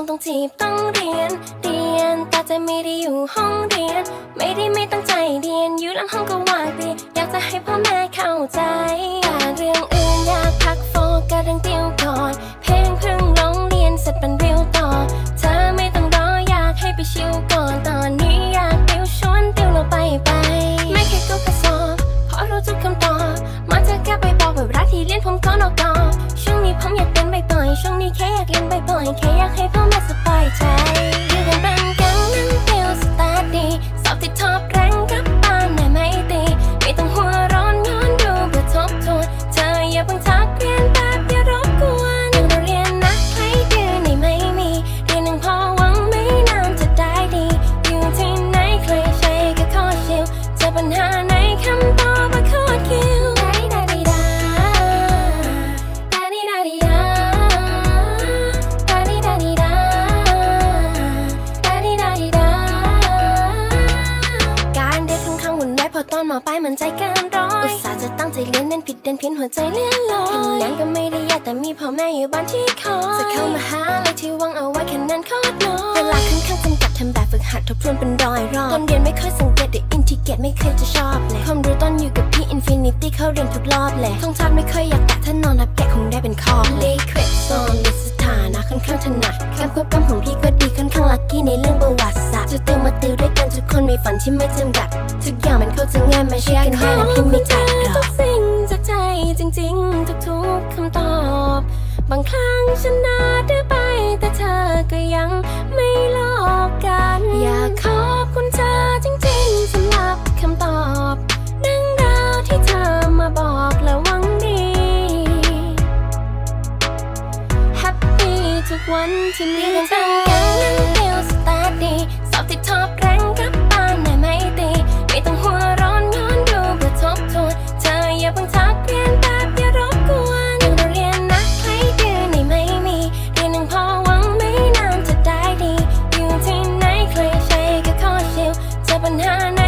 ต้องจีบต้องเรียนแต่ใจไม่ได้อยู่ห้องเรียนไม่ตั้งใจเรียนอยู่หลังห้องก็ว่างเปลี่ยนอยากจะให้พ่อแม่เข้าใจแต่เรื่องอื่นอยากพักโฟกัสเรื่องเดียวก่อนเพลงเพิ่งร้องเรียนเสร็จเป็นเรียวต่อเธอไม่ต้องรออยากให้ไปชิวก่อนตอนนี้อยากติวชวนติวเราไปไม่แค่ก็กระสอบเพราะรู้ทุกคำตอบมาเจอแค่ไปบอกแบบรักที่เรียนผมก็นอกกอช่วงนี้ผมอยากเรียนบ่อยๆช่วงนี้แค่อยากเรียนบ่อยๆแค่อยากให้พ่อแม่สบายใจอยู่กันเป็นแก๊งนั่งติวสตาร์ดีสอบติดท็อปแรงกลับบ้านแต่ไม่ตีไม่ต้องหัวร้อนย้อนดูเพื่อทบทวนเธออย่าเพิ่งทักเรียนแบบอย่ารบกวนยังเราเรียนนะใครดื้อนี่ไม่มีเรียนหนึ่งพอหวังไม่นานจะได้ดีอยู่ที่ไหนใครใช้ก็ขอชิวเจอปัญหาในคำตอบมาโคตรคิวพอตอนม.ปลายมันใจเกินร้อยอุตส่าห์จะตั้งใจเรียนเน้นผิดเด่นเพี้ยนหัวใจเลื่อนลอยคะแนนก็ไม่ได้แย่แต่มีพ่อแม่อยู่บ้านที่คอยจะเข้ามาหาอะไรที่หวังเอาไว้คะแนนโคตรน้อยเวลาค่อนข้างจำกัดทำแบบฝึกหัดทบทวนเป็นร้อยรอบตอนเรียนไม่ค่อยสังเกตแต่อินทิเกรตไม่เคยจะชอบเลยความรู้ตอนอยู่กับพี่อินฟินิตี้เขาเรียนทุกรอบเลยท่องจำไม่ค่อยอยากแตะถ้านอนนับแกะคงได้เป็นข้อเลขเควสโซนลิสถานะค่อนข้างถนัดการควบกำของพี่ก็ดีค่อนข้างลัคกี้ในเรื่องประวัติศาสตร์จะติวมาติวด้วยกันทุกคนมีฝันที่ไม่จำกัดทุกอย่างมันเข้าใจง่ายไม่ใช่กันง่ายและพี่ไม่จัดหรอกทุกสิ่งจากใจจริงๆทุกๆคำตอบบางครั้งฉันน่าดื้อไปแต่เธอก็ยังไม่หลอกกันอยากขอบคุณเธอจริงๆสำหรับคำตอบเรื่องราวที่เธอมาบอกและหวังดีแฮปปี้ทุกวันที่มีกันตั้งกันเดียวสตาร์ดีสอบติดท็อปแรงกลับบ้านแต่ไม่ตีไม่ต้องหัวร้อนย้อนดูเพื่อทบทวนเธออย่าเพิ่งทักเรียนแบบอย่ารบกวนยังเราเรียนนะใครดื้อนี่ไม่มีเรียนหนึ่งพอหวังไม่นานจะได้ดีอยู่ที่ไหนใครใช้ก็ขอชิวเจอปัญหา